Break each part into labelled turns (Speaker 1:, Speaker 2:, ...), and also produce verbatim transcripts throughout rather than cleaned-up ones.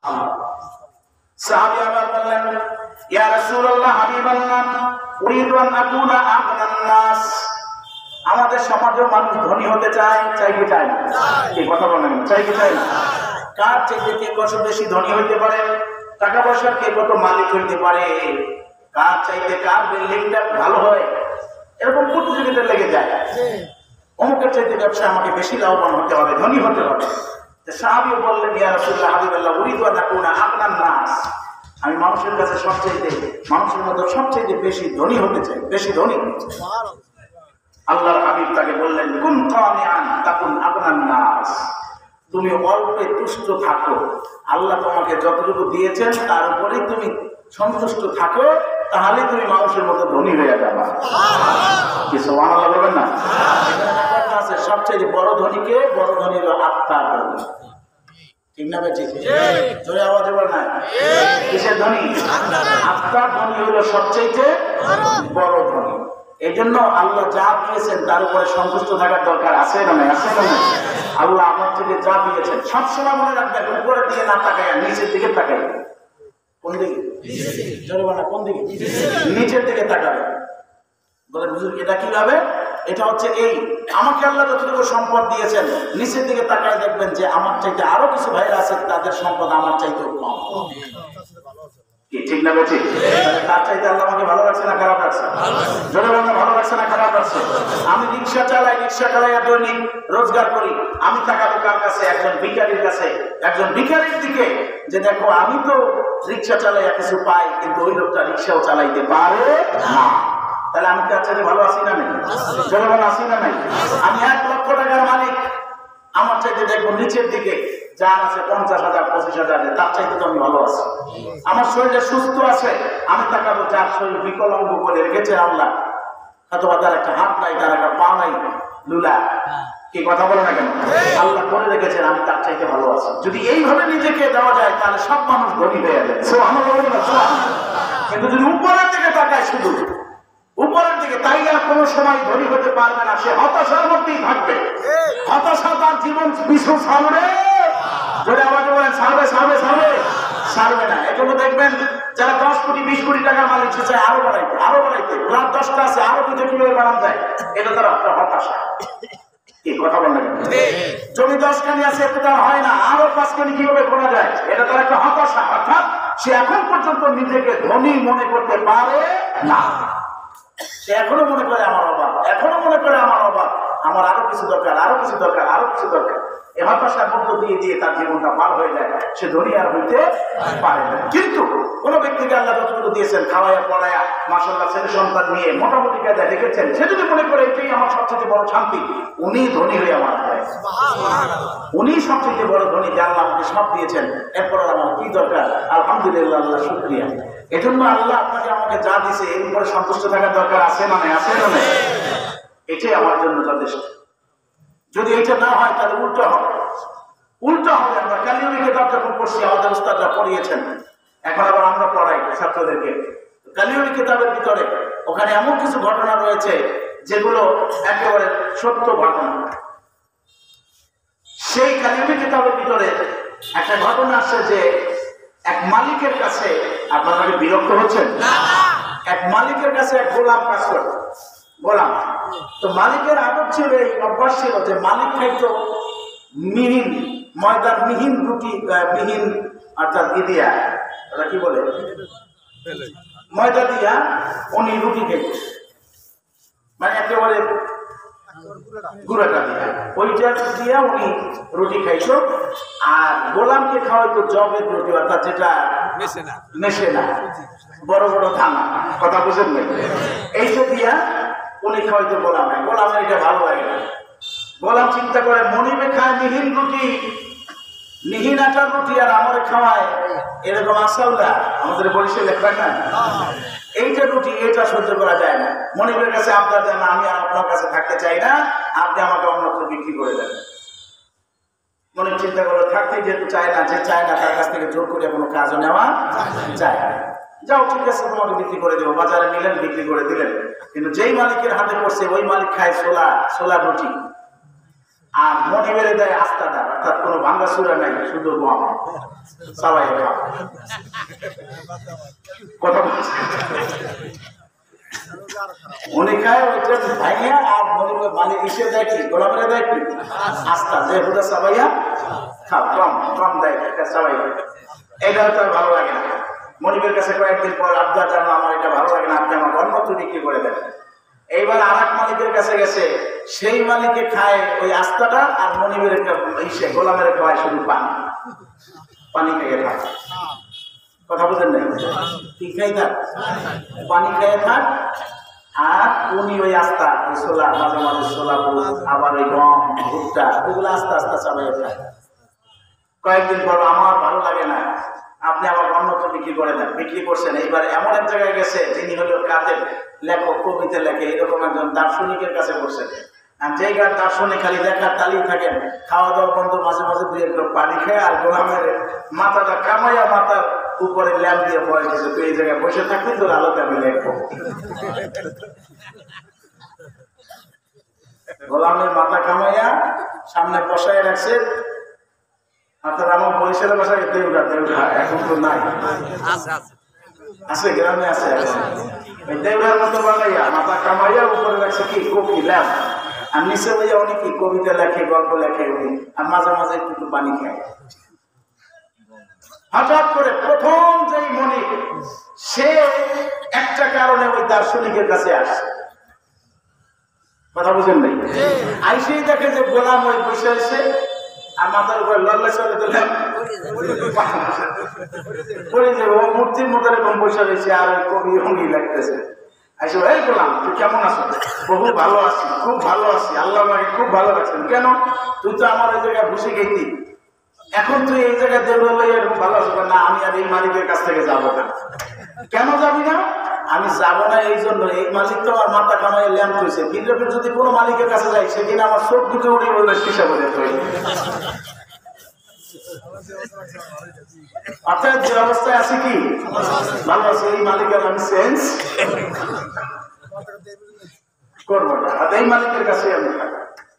Speaker 1: সাহাবী আবার বললেন, ইয়া রাসূলুল্লাহ, হাবিবাল্লাহ, উরিদু আন আকুনা আগনান নাস। আমাদের সমাজেও মানুষ ধনী হতে চায়, চাই কি চায় না? কি কথা বলেন, চাই কি চায় না? কার চাইতে কে কত বেশি ধনী হইতে পারে, টাকা পয়সার কে কত মালিক হইতে পারে, কার চাইতে কার বিল্ডিংটা ভালো হয়, এরকম প্রতিযোগিতা লেগে যায়। অমুকের চাইতে ব্যবসা আমাকে বেশি লাভবান হতে হবে, ধনী হতে হবে। সাহাবীও বললেন, ইয়া রাসূলুল্লাহ, হাবিবাল্লাহ, উরিদু আন আকুনা আগনান নাস। আমি মানুষের কাছে সবচেয়ে মানুষের মধ্যে সবচেয়ে বেশি ধনী হতে চাই, বেশি ধনী হতে চাই। আল্লাহর হাবিব তাকে বললেন, কুন কানিআন তাকুন আগনান নাস। তুমি অল্পে তুষ্ট থাকো, আল্লাহ তোমাকে যতটুকু দিয়েছেন তার উপরেই তুমি সন্তুষ্ট থাকো, তাহলে তুমি মানুষের মতো ধনী হয়ে যাবে। কি সুবহানাল্লাহ বলবেন না? আছে সবচেয়ে বড় ধনীকে, বড় ধনী হলো আত্মার ধনী। ঠিক না বেঠিক? জোরে আওয়াজে বল না, কিসের ধনী? আত্মার ধনী হলো সবচেয়ে বড় ধনী। এই জন্য আল্লাহ যা দিয়েছেন তার উপরে সন্তুষ্ট থাকার দরকার আছে না নাই? আছে না নাই? আল্লাহ আমার থেকে যা দিয়েছেন সবসময় মনে রাখবেন, উপরের দিকে না তাকায়, নিচের দিকে তাকাই। কোন দিকে? জোরে বল না, কোন দিকে? নিচের দিকে তাকাবে। বলে হুজুর এটা কিভাবে? এটা হচ্ছে এই, আমাকে আল্লাহ যতটুকু সম্পদ দিয়েছেন, নিচের দিকে তাকায় দেখবেন যে আমার চাইতে আরো কিছু ভাইরা আছে, তাদের সম্পদ আমার চাইতেও কম। ঠিক না বেঠিক? তার চাইতে আল্লাহ আমাকে ভালো রাখছে না খারাপ রাখছে? জোরে বলেন, ভালো রাখছে না খারাপ রাখছে? আমি রিক্সা চালাই, রিক্সা চালাই দৈনিক রোজগার করি, আমি তাকাবো কার কাছে? একজন ভিখারির কাছে। একজন ভিখারির দিকে যে দেখো আমি তো রিক্সা চালাই কিছু পাই, কিন্তু ওই লোকটা রিক্সাও চালাইতে পারে না। তাহলে আমি তার চাইতে ভালো আছি না নাই? জোরে বলেন, আছি না নাই? আমি এক লক্ষ টাকার মালিক, আমার চাইতে দেখবো নিচের দিকে যার আছে পঞ্চাশ হাজার পঁচিশ হাজার, তার চাইতে তো আমি ভালো আছি। আমার শরীরে সুস্থ আছে, আমি তাকাবো যার শরীর বিকলাঙ্গ করে রেখেছে আল্লাহ, অথবা তার একটা হাত নাই, তার একটা পা নাই, লুলা। কি কথা বলে না কেন? আল্লাহ করে রেখেছেন, আমি তার চাইতে ভালো আছি। যদি এইভাবে নিজেকে দেওয়া যায় তাহলে সব মানুষ ধনী হয়ে যাবে। কিন্তু যদি উপরের দিকে তাকায়, শুধু উপরের দিকে, তাইলে কোনো সময় ধনী হতে পারবে না, সে হতাশার মধ্যেই থাকবে। হতাশা তার জীবন বিশ্বু সামনে, যদি আমাকে বলেন সারবে সারবে সারবে সারবে না। এজন্য দেখবেন যারা দশ কোটি বিশ কোটি টাকার মালিক, সে চায় আরো বাড়াইতে, আরো বাড়াইতে, লাখ দশটা আছে, আরো কিছু কিভাবে বাড়ানো যায়, এটা তার একটা হতাশা। কি কথা বলেন? জমি দশ কানি আছে, এটা হয় না, আরো পাঁচ কানি কিভাবে করা যায়, এটা তার একটা হতাশা। অর্থাৎ সে এখন পর্যন্ত নিজেকে ধনী মনে করতে পারে না। সে এখনো মনে করে আমার অভাব, এখনো মনে করে আমার অভাব, আমার আরো কিছু দরকার, আরো কিছু দরকার, আরো কিছু দরকার। এই হতাশার মধ্য দিয়ে দিয়ে তার জীবনটা পার হয়ে যায়, সে ধনী আর হইতে পারে না। কিন্তু কোন ব্যক্তিকে আল্লাহ যতটুকু দিয়েছেন, খাওয়াইয়া পড়াইয়া মাশাআল্লাহ ছেলে সন্তান নিয়ে মোটামুটি কায়দায় রেখেছেন, সে যদি মনে করে এটাই আমার সবচেয়ে বড় শান্তি, উনি ধনী হয়ে আমার হয়। উনি সবচেয়ে বড় ধনী, যে আল্লাহ আমাকে সব দিয়েছেন, এরপর আমার কি দরকার? আলহামদুলিল্লাহ, আল্লাহ শুকরিয়া। এজন্য আল্লাহ আপনাকে আমাকে যা দিয়েছে এর উপরে সন্তুষ্ট থাকার দরকার আছে না নাই? আছে না নাই? এটাই আমার জন্য যথেষ্ট। যদি এটা না হয় তাহলে উল্টো হবে, উল্টো হবে। আমরা কালিউনি কিতাব যখন পড়ছি, আমাদের উস্তাদরা পড়িয়েছেন, এখন আবার আমরা পড়াই ছাত্রদেরকে। কালিউনি কিতাবের ভিতরে ওখানে এমন কিছু ঘটনা রয়েছে যেগুলো একেবারে সত্য ঘটনা। সেই কালিউনি কিতাবের ভিতরে একটা ঘটনা আছে যে এক মালিকের কাছে, আপনারা কি বিরক্ত হচ্ছেন? এক মালিকের কাছে এক গোলাম কাজ করে, গোলাম। তো মালিকের আদত ছিল, এই অভ্যাস ছিল যে মালিক খাইতো মিহিন ময়দার মিহিন রুটি, মিহিন অর্থাৎ ই দিয়া, ওরা কি বলে, ময়দা দিয়া উনি রুটি খেত, মানে একেবারে গুঁড়াটা দিয়া, ওইটা দিয়া উনি রুটি খাইতো। আর গোলামকে খাওয়াইতো জবের রুটি, অর্থাৎ যেটা মেশে না, বড় বড় দানা, কথা বুঝেন নাই? এইটা দিয়া উনি খাওয়াইতো গোলামে। গোলামের এটা ভালো লাগে না। গোলাম চিন্তা করে, মনিবে খায় মিহিন রুটি, মিহিন আটার রুটি, আর আমারে খাওয়ায় এরকম আসাউলা, আমাদের বরিশালে খায় না এইটা রুটি, এটা সহ্য করা যায় না। মনিবের কাছে আপনার দেন, আমি আর আপনার কাছে থাকতে চাই না, আপনি আমাকে অন্যত্র বিক্রি করে দেন। মনিব চিন্তা করে, থাকতে যেহেতু চায় না, যে চায় না তার কাছ থেকে জোর করে কোনো কাজও নেওয়া যায় না। যাও ঠিক আছে, তোমাকে বিক্রি করে দেবো। বাজারে নিলেন, বিক্রি করে দিলেন। কিন্তু যেই মালিকের হাতে পড়ছে ওই মালিক খায় ছোলা ছোলা রুটি, আর মনিবের দেয় আস্তাটা, অর্থাৎ কোনো ভাঙ্গা চূড়া নাই, শুধু গম সবাই খাও। কথা বলছে উনি খায় ওইটা ভাইয়া, আর মনিবের মালিক এসে দেয় কি, গোলামের দেয় কি আস্তা, যে হুদা সবাইয়া খাও, কম কম দেয় সবাই। এটা তো ভালো লাগে না। মনিবের কাছে কয়েকদিন পর আবদার জানো আমার এটা ভালো লাগে না, আপনি আমার অন্যত্র বিক্রি করে দেন। এইবার আর এক মালিকের কাছে গেছে, সেই মালিকে খায় ওই আস্তাটা, আর মনিবের ইসে গোলামের খাওয়ায় শুধু পানি, পানি খেয়ে থাক। কথা বুঝেন নাই? কি খাই থাক? পানি খেয়ে থাক। আর উনি ওই আস্তা, ওই ছোলা, মাঝে মাঝে ছোলা, আবার ওই গম, ভুট্টা, ওইগুলো আস্তে আস্তে চাবাই খায়। কয়েকদিন পর আমার ভালো লাগে না, আপনি আমার অন্যত্র বিক্রি করে দেন। বিক্রি করছেন। এইবার এমন এক জায়গায় গেছে, যিনি হলো কাদের লেখক, কবিতা লেখে, এরকম একজন দার্শনিকের কাছে বসছেন। আর যেই গান দার্শনিক খালি দেখার তালি থাকেন, খাওয়া দাওয়া বন্ধ, মাঝে মাঝে দুই একটু পানি খেয়ে আর গোলামের মাথাটা কামাইয়া মাথার উপরে ল্যাম্প দিয়ে পড়ে গেছে, তুই এই জায়গায় বসে থাকবি, তোর আলোতে আমি লেখবো। গোলামের মাথা কামাইয়া সামনে বসায় রাখছে। অর্থাৎ আমার বরিশালের বাসায় দেউড়া, দেউড়া এখন তো নাই, আছে গ্রামে আছে, ওই দেউড়ার মতো বানাইয়া মাথা কামাইয়া উপরে রাখছে কি কপি ল্যাম্প, আর নিচে ভাইয়া উনি কি কবিতা লেখে, গল্প লেখে উনি, আর মাঝে মাঝে একটু পানি খায়। হঠাৎ করে প্রথম যেই মনিক, সে একটা কারণে ওই দার্শনিকের কাছে আসে। কথা বুঝেন নাই? আইসেই দেখে যে গোলাম ওই বসে আছে, আর মাথার উপরে লল্লা চলে দিলাম পড়ে যাবে, ও মূর্তির মতো এরকম বসে রয়েছে, আর ওই কবি অঙ্গি লাগতেছে। আইসে এই গোলাম, তুই কেমন আছো? বহু ভালো আছি, খুব ভালো আছি, আল্লাহ আমাকে খুব ভালো রাখছেন। কেন? তুই তো আমার ওই জায়গায় বসে গেছি, এখন তুই এই জায়গায় দেউড়া লইয়া এরকম ভালো আছো না? আমি আর এই মালিকের কাছ থেকে যাবো না। কেন যাবি না? আমি যাবো না এই জন্য, এই মালিক তো আমার মাথা কামাই ল্যাম্প হয়েছে, কিন্তু যদি কোনো মালিকের কাছে যাই, সেদিন আমার চোখ দুটো উড়ে বললে সীসা বলে তৈরি। অর্থাৎ যে অবস্থায় আছে কি ভালো আছে, এই মালিকের আমি সেন্স করবো না, আর এই মালিকের কাছে আমি থাকবো।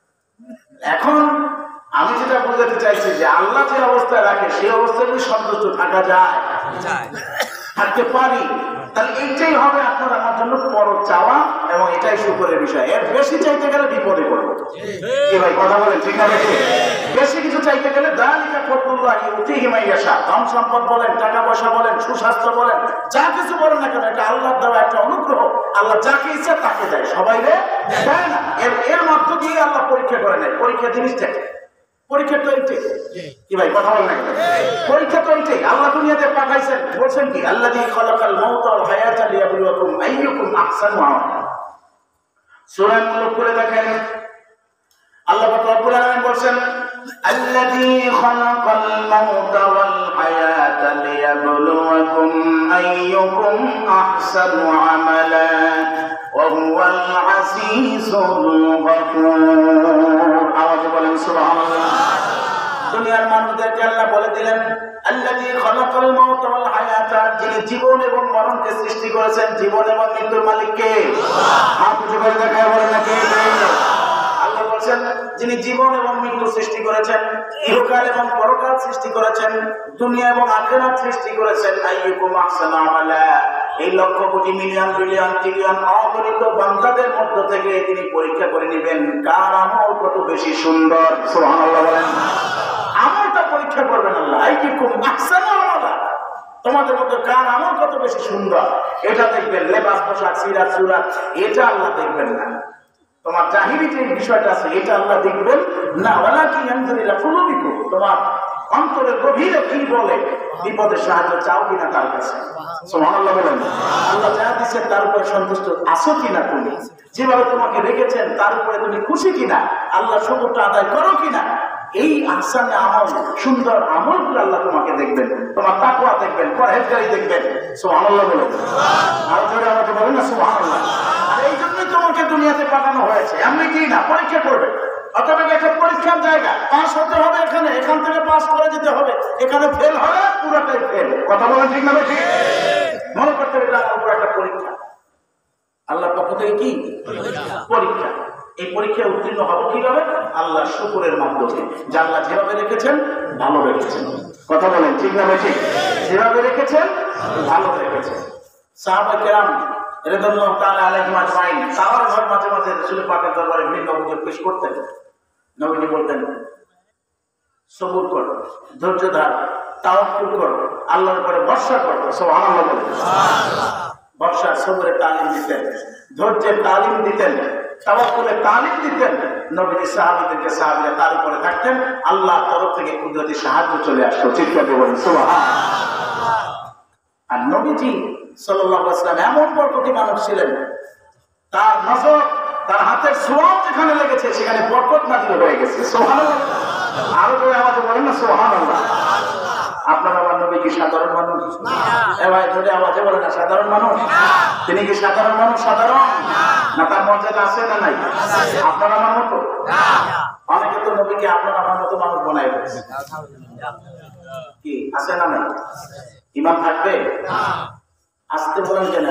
Speaker 1: এখন আমি যেটা বোঝাতে চাইছি যে আল্লাহ যে অবস্থায় রাখে, সেই অবস্থায় যদি সন্তুষ্ট থাকা যায়, থাকতে পারি, তাহলে এইটাই হবে আপনার আমার জন্য বড় চাওয়া, এবং এটাই শুকরের বিষয়। এর বেশি চাইতে গেলে বিপদে পড়বো। কি ভাই কথা বলেন ঠিক না? বেশি কিছু চাইতে গেলে দালিকা ফদলুল্লাহ ইউতিহি মান ইয়াশা, ধন সম্পদ বলেন, টাকা পয়সা বলেন, সুস্বাস্থ্য বলেন, যা কিছু বলেন না কেন, এটা আল্লাহর দেওয়া একটা অনুগ্রহ। আল্লাহ যাকে ইচ্ছা তাকে দেয়, সবাই দেয় না। এর এর মধ্য দিয়ে আল্লাহ পরীক্ষা করে নেয়। পরীক্ষা জিনিসটাকে, পরীক্ষা তো এইটাই। কি ভাই কথা বলেন না? পরীক্ষা তো এইটাই। আল্লাহ দুনিয়াতে পাঠাইছেন, বলছেন কি আল্লাযী খালাকাল মাউতা ওয়াল হায়াতা লিয়াবলুয়াকুম আইয়ুকুম আহসানু আমালা। সূরা মুলক করে দেখেন, আল্লাহ পাক রব্বুল আলামিন বলছেন আল্লাযী খালাকাল মাউতা ওয়াল হায়াতা লিয়াবলুয়াকুম আইয়ুকুম আহসানু আমালা ওয়া হুয়াল আজিজুল গফুর। আওয়াজে বলেন সুবহানাল্লাহ। দুনিয়ার মানুষদেরকে আল্লাহ বলে দিলেন আল্লাযী খালাকাল মাউতা ওয়াল হায়াতা, যিনি জীবন এবং মরণকে সৃষ্টি করেছেন। জীবন এবং মৃত্যুর মালিক কে? হাত উঁচু করে দেখায় বলেন না কে? আল্লাহ বলছেন যিনি জীবন এবং মৃত্যু সৃষ্টি করেছেন, ইহকাল এবং পরকাল সৃষ্টি করেছেন, দুনিয়া এবং আখিরাত সৃষ্টি করেছেন। আইয়ুকুম আহসানু আমালা, এই lakh crore million billion trillion অগণিত বান্দাদের মধ্য থেকে তিনি পরীক্ষা করে নেবেন কার আমল কত বেশি সুন্দর। সুবহানাল্লাহ বলেন। আমলটা পরীক্ষা করবেন আল্লাহ। আইয়ুকুম আহসানু আমালা, তোমাদের মধ্যে কার আমল কত বেশি সুন্দর, এটা দেখবেন। লেবাস, পোশাক, সিরাত, সুরাত, এটা আল্লাহ দেখবেন না। তোমার জাহিরি যে বিষয়টা আছে, এটা আল্লাহ দেখবেন না। ওয়ালাকিন ইয়ানজুরু ইলা কুলুবিকুম, তোমার অন্তরের গভীরে কি বলে, বিপদের সাহায্য চাও কিনা তার কাছে। সুবহানাল্লাহ বলেন। আল্লাহ যা দিচ্ছেন তার উপরে সন্তুষ্ট আছো কিনা, তুমি যেভাবে তোমাকে রেখেছেন তার উপরে তুমি খুশি কিনা, আল্লাহ শুকরটা আদায় করো কিনা। এই আহসানে আমল, সুন্দর আমলগুলো আল্লাহ তোমাকে দেখবেন, তোমার তাকওয়া দেখবেন, পরহেজগারি দেখবেন। সুবহানাল্লাহ বলেন। আর জোরে আমাকে বলেন না সুবহানাল্লাহ। আর এই জন্যই তোমাকে দুনিয়াতে পাঠানো হয়েছে, এমনি কি না, পরীক্ষা করবে। অথবা একটা পরীক্ষার জায়গা, পাস হতে হবে এখানে, এখান থেকে পাস করে যেতে হবে, এখানে ফেল হলে পুরোটাই ফেল। কথা বলেন ঠিক না? ঠিক মনে করতে হবে এটা আমার উপর একটা পরীক্ষা, আল্লাহর পক্ষ থেকে কি পরীক্ষা। এই পরীক্ষায় উত্তীর্ণ হবো কিভাবে? আল্লাহ শুকরের মাধ্যমে। যে আল্লাহ যেভাবে রেখেছেন ভালো রেখেছেন। কথা বলেন ঠিক না ঠিক? যেভাবে রেখেছেন ভালো রেখেছেন। সাহাবা কেরাম রাদিয়াল্লাহু তাআলা আলাইহিম আজমাইন তাওয়ার ঘর মাঝে মাঝে রাসূল পাকের দরবারে বিভিন্ন অভিযোগ পেশ করতেন। নবীজি বলতেন, সবুর করো, ধৈর্য ধর, তাওয়াক্কুল করো, আল্লাহর উপরে ভরসা করো। সুবহানাল্লাহ বলেন। ভরসা সবরের তালিম দিতেন, ধৈর্যের তালিম দিতেন, তাওয়াক্কুলের তালিম দিতেন। নবীজি সাহাবীদেরকে সাহাবীরা তার উপরে থাকতেন, আল্লাহর তরফ থেকে কুদরতি সাহায্য চলে আসতো। চিৎকার দিয়ে বলেন সুবহানাল্লাহ। আর নবীজি সাল্লাল্লাহু আলাইহি ওয়াসাল্লাম এমন বরকতি মানুষ ছিলেন, তার নজর, তার হাতের ছোঁয়াও যেখানে লেগেছে সেখানে বরকত নাযিল হয়ে গেছে। সুবহানাল্লাহ। আরো জোরে আওয়াজে বলেন না সুবহানাল্লাহ। আপনার আমার নবী কি সাধারণ মানুষ? এ ভাই জোরে আওয়াজে বলেন না সাধারণ মানুষ? তিনি কি সাধারণ মানুষ? সাধারণ না, তার মর্যাদা আছে না নাই? আপনার আমার মতো অনেকে তো নবীকে আপনার আমার মতো মানুষ বানায় ফেলেছে। কি আছে না নাই? ইমান থাকবে? আসতে বলেন কেন?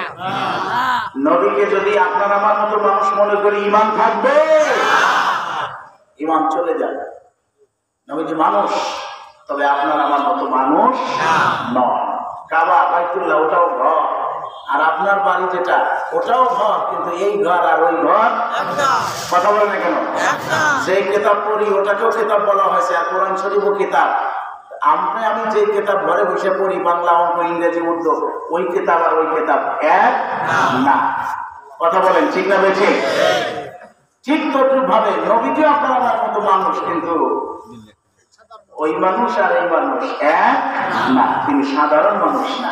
Speaker 1: নবীকে যদি আপনার আমার মতো মানুষ মনে করি, ইমান থাকবে? ইমান চলে যাবে। নবীজি মানুষ, তবে আপনার আমার মতো মানুষ নয়। কাবা বাইতুল্লাহ ওটাও ঘর, আর আপনার বাড়ি যেটা ওটাও ঘর, কিন্তু এই ঘর আর ওই ঘর কথা বলে না কেন? যে কিতাব পড়ি ওটাকেও কিতাব বলা হয়েছে, আর কোরআন শরীফও কিতাব। আমরা আমি যে কিতাব ঘরে বসে পড়ি, বাংলা, অঙ্ক, ইংরেজি, উর্দু, ওই কিতাব আর ওই কিতাব এক না। কথা বলেন ঠিক না বেঠি? ঠিক তদ্রুপ ভাবে নবীজিও আপনার আমার মতো মানুষ, কিন্তু ওই মানুষ আর এই মানুষ এক না। তিনি সাধারণ মানুষ না,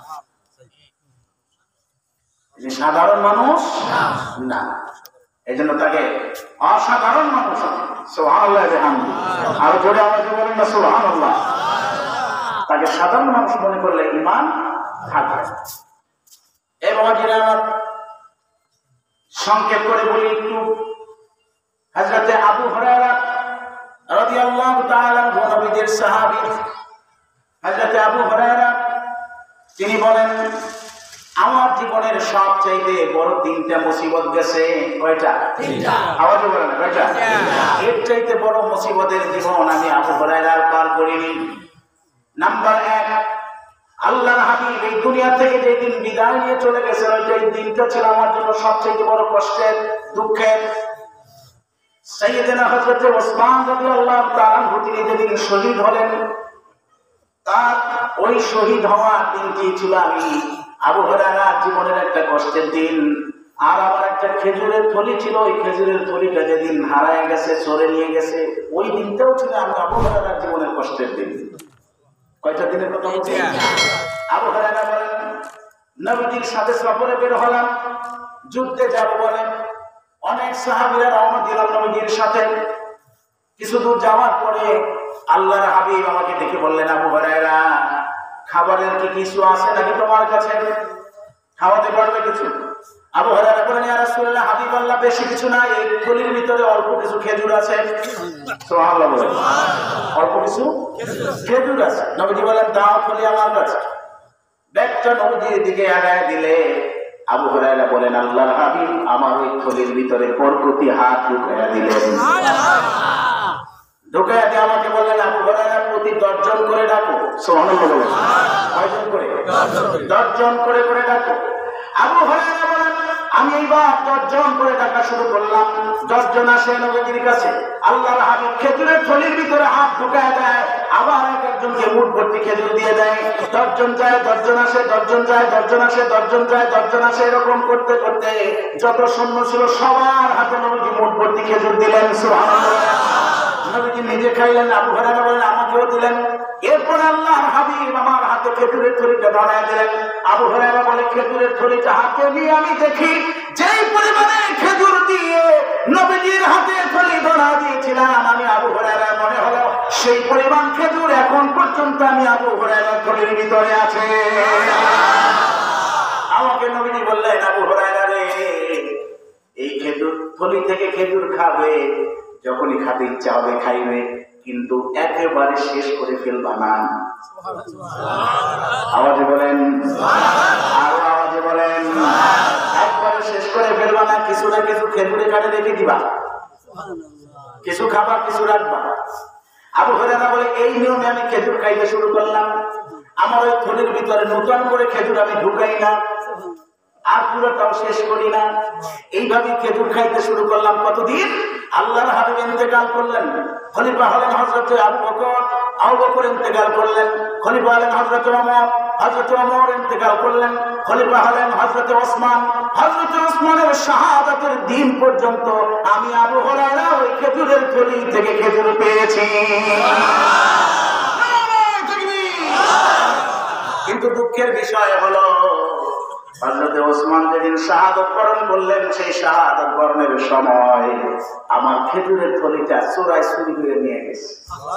Speaker 1: সাধারণ মানুষ না। এই জন্য তাকে অসাধারণ মানুষ। সুবহানাল্লাহ। আরো জোরে আওয়াজে বলেন না সুবহানাল্লাহ। তাকে সাধারণ মানুষ মনে করলে ঈমান থাকবে। এই বাবাজিরা সংক্ষেপ করে বলি একটু। হযরতে আবু হুরায়রা রাদিয়াল্লাহু তাআলা আনহু নবীজির সাহাবী। হযরতে আবু হুরায়রা তিনি বলেন, আমার জীবনের সবচাইতে বড় তিনটা মুসিবত গেছে। কয়টা? তিনটা। আওয়াজে বলেন কয়টা? এর চাইতে বড় মুসিবতের জীবন আমি আবু হুরায়রা পার করিনি। নাম্বার এক, আল্লাহর হাবিব এই দুনিয়া থেকে যে দিন বিদায় নিয়ে চলে গেছেন, ওই দিনটা ছিল আমার জন্য সবচাইতে বড় কষ্টের, দুঃখের। সাইয়েদনা হযরত ওসমান রাদিয়াল্লাহু তাআলা আনহু তিনি যেদিন শহীদ হলেন, তার ওই শহীদ হওয়া দিনটি ছিল আমি আবু হুরায়রা জীবনের একটা কষ্টের দিন। আর আমার একটা খেজুরের থলি ছিল, ওই খেজুরের থলিটা যেদিন হারায় গেছে, চোরে নিয়ে গেছে, ওই দিনটাও ছিল আমি আবু হুরায়রা জীবনের কষ্টের দিন। কয়টা দিনের কথা বলছি? আবু হুরায়রা বলেন, নবীজির সাথে সফরে বের হলাম, যুদ্ধে যাব বলে অনেক সাহাবীরা রওনা দিলাম নবীজির সাথে। কিছু দূর যাওয়ার পরে আল্লাহর হাবিব আমাকে দেখে বললেন, আবু হুরায়রা, খাবারের কি কিছু আছে নাকি তোমার কাছে? খাওয়াতে পারবে কিছু? আবু হুরায়রা বলেন, ইয়া রাসূলুল্লাহ, হাবিবাল্লাহ, বেশি কিছু নাই, এই থলির ভিতরে অল্প কিছু খেজুর আছে। সুবহানাল্লাহ বলেন। অল্প কিছু খেজুর আছে। নবীজি বলেন, দাও থলি আমার কাছে। ব্যাগটা নবীজির দিকে আগায় দিলে আবু হুরায়রা বলেন, আল্লাহর হাবিব আমার ওই থলির ভিতরে বরকতি হাত ঢুকাইয়া দিলেন। ঢুকাইয়া দিয়ে আমাকে বললেন, আবু হুরায়রা, প্রতি দশজন করে ডাকো। সুবহানাল্লাহ বলেন। কয়জন করে? দশজন করে করে ডাকো। আবু হুরায়রা বলেন, আমি এইবার দশজন করে ডাকা শুরু করলাম। দশজন আসে নবীজির কাছে। আল্লাহর হাবিব খেজুরের থলির ভিতরে হাত ঢুকায় দেয়, আবার এক একজনকে মুঠ ভর্তি খেজুর দিয়ে দেয়। দশজন যায়, দশজন আসে, দশজন যায়, দশজন আসে, দশজন যায়, দশজন আসে। এরকম করতে করতে যত সৈন্য ছিল সবার হাতে নবীজি মুঠ ভর্তি খেজুর দিলেন। সুবহানাল্লাহ। নবীজি নিজে খাইলেন, আবু হুরায়রা বলেন, আমাকেও দিলেন। এরপর আল্লাহর হাবিব আমার হাতে খেজুরের থলিটা ধরায় দিলেন। আবু হুরায়রা বলে, খেজুরের থলিটা হাতে নিয়ে আমি দেখি যেই পরিমাণে খেজুর দিয়ে নবীজির হাতে থলি ধরা দিয়েছিলাম, আমি আবু হুরায়রা মনে হলো সেই পরিমাণ খেজুর এখন পর্যন্ত আমি আবু হুরায়রার থলির ভিতরে আছে। আমাকে নবীজি বললেন, আবু হুরায়রা রে, এই খেজুর থলি থেকে খেজুর খাবে, যখনই খাতে ইচ্ছা হবে খাইবে, কিন্তু একেবারে শেষ করে ফেলবা না। আওয়াজে বলেন, আরো আওয়াজে বলেন, একবারে শেষ করে ফেলবা না, কিছু না কিছু খেজুরে কাটে রেখে দিবা, কিছু খাবা কিছু রাখবা। আবু হুরায়রা বলে এই নিয়মে আমি খেজুর খাইতে শুরু করলাম, আমার ওই থলির ভিতরে নতুন করে খেজুর আমি ঢুকাই না, আর পুরোটাও শেষ করি না, এইভাবে খেজুর খাইতে শুরু করলাম। কতদিন? আল্লাহর হাবিব ইন্তেকাল করলেন, খলিফা হলেন হযরত আবু বকর, আবু বকর ইন্তেকাল করলেন, খলিফা হলেন হযরত ওমর, হযরত ওমর ইন্তেকাল করলেন, খলিফা হলেন হযরত ওসমান, হযরত ওসমানের শাহাদাতের দিন পর্যন্ত আমি আবু হুরায়রা ওই খেজুরের থলি থেকে খেজুর পেয়েছি। কিন্তু দুঃখের বিষয় হলো হযরত ওসমান যেদিন শাহাদাত বরণ করলেন, সেই শাহাদাত বরণের সময় আমার খেজুরের থলিটা চোরাই চুরি করে নিয়ে গেছে।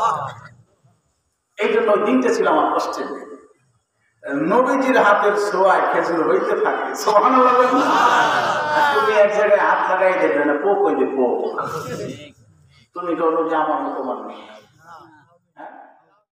Speaker 1: এই জন্য ওই দিনটা ছিল আমার কষ্টের দিন। নবীজির হাতের ছোঁয়ায় খেজুর হইতে থাকে, সুবহানাল্লাহ। তুমি এক জায়গায় হাত লাগাই দেখবে না, পোক হইবে পোক। তুমি তো নবী আমার মতো মানুষ।